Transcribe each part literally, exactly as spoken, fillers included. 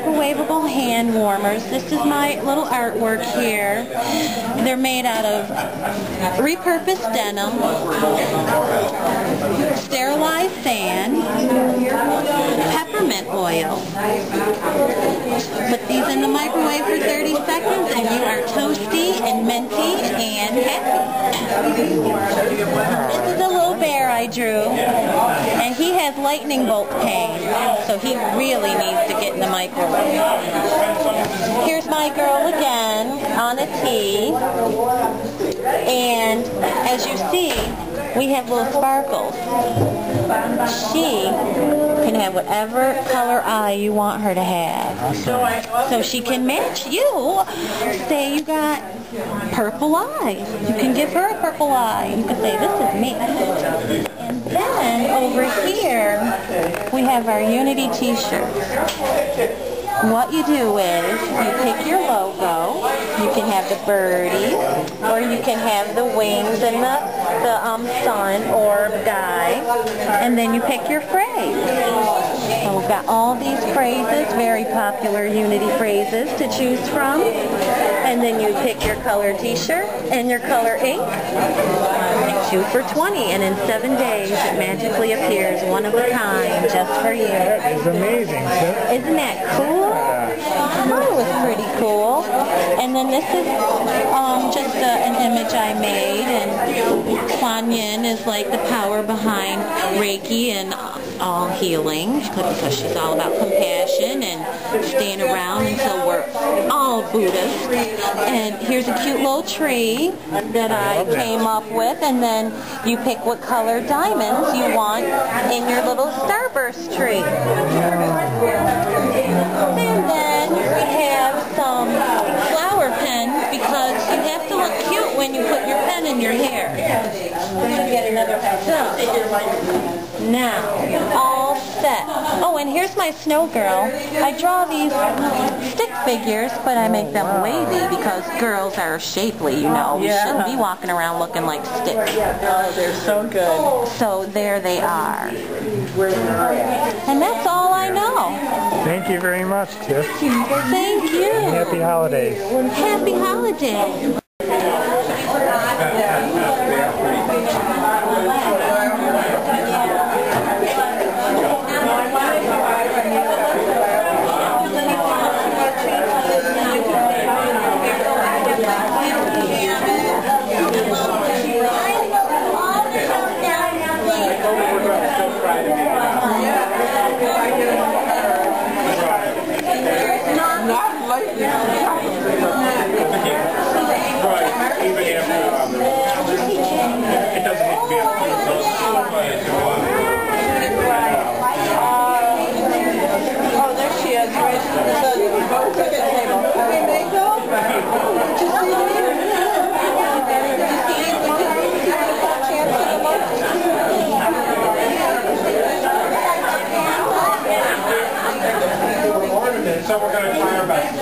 microwavable hand warmers. This is my little artwork here. They're made out of repurposed denim, sterilized sand, peppermint oil. Put these in the microwave for thirty seconds and you are toasty and minty and happy. This is a little bear I drew, and he has lightning bolt pain, so he really needs to get in the microwave. Here's my girl again on a tee, and as you see, we have little sparkles. She can have whatever color eye you want her to have. So she can match you. Say you got purple eyes. You can give her a purple eye. You can say, this is me. And then over here, we have our Unity t-shirts. What you do is you pick your logo. You can have the birdie, or you can have the wings and the, the um, sun orb guy, and then you pick your phrase. So we've got all these phrases, very popular Unity phrases to choose from, and then you pick your color t-shirt and your color ink, and shoot for twenty, and in seven days it magically appears one of a kind just for you. That is amazing, sir. Isn't that cool? I thought it was pretty cool. And then this is um, just a, an image I made, and Kuan Yin is like the power behind Reiki and all healing, because she's all about compassion and staying around until we're all Buddhists. And here's a cute little tree that I came up with, and then you pick what color diamonds you want in your little starburst tree. And then we have some flower pens, because you have to look cute when you put your pen in your hair. Get another so, now, all set. Oh, and here's my snow girl. I draw these stick figures, but I make them wavy because girls are shapely, you know. We shouldn't be walking around looking like sticks. Oh, they're so good. So there they are. And that's all I know. Thank you very much, Tiff. Thank you. Happy holidays. Happy holidays. So we're going to try our best.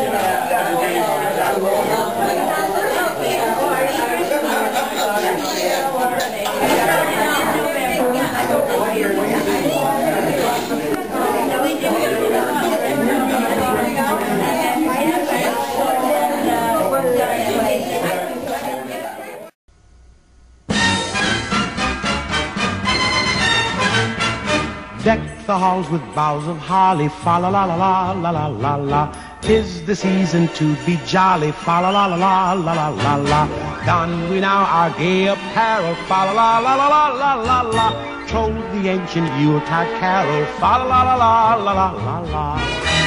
Deck the halls with boughs of holly, fa la la la la la la la la. 'Tis the season to be jolly, fa la la la la la la la la. Don we now our gay apparel, fa la la la la la la la la. Troll the ancient Yuletide carol, fa la la la la la la la la.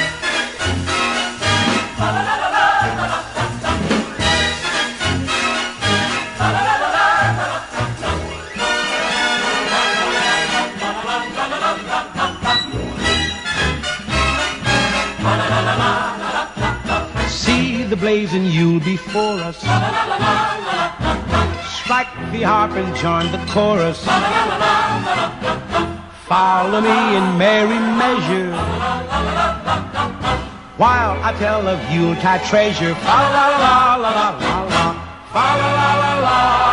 The blazing Yule before us. Strike the harp and join the chorus. Follow me in merry measure while I tell of Yuletide treasure. Fa la la la la la la, fa la la la la.